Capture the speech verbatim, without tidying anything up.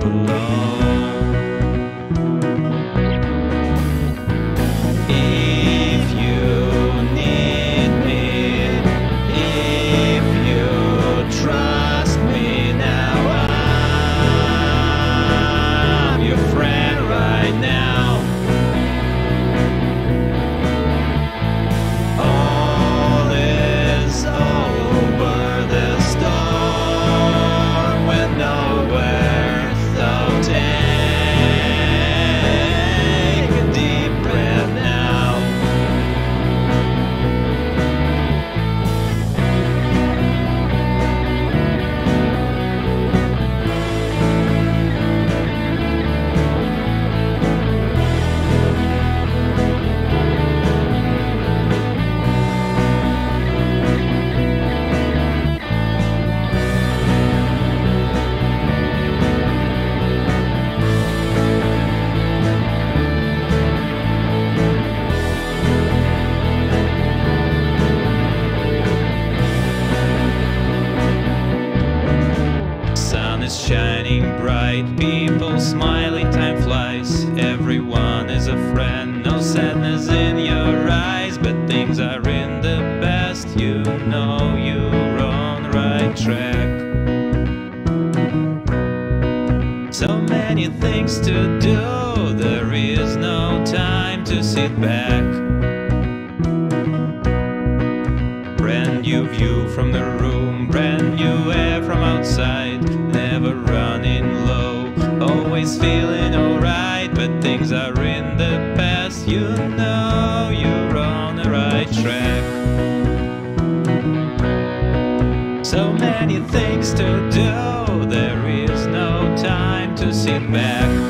alone. If you need me, if you trust me now, I'm your friend right now. All is over, the storm went nowhere, so take a deep breath now. Sun is shining bright, people smiling, time flies. Everyone is a friend, no sadness in your eyes, but things are in the best. You know you're on the right track. So many things to do, there is no time to sit back. Brand new view from the room, brand new air from outside. Never running low, always feeling alright, but things are in the past. You know you're on the right track. So many things to do, there is no time to sit back.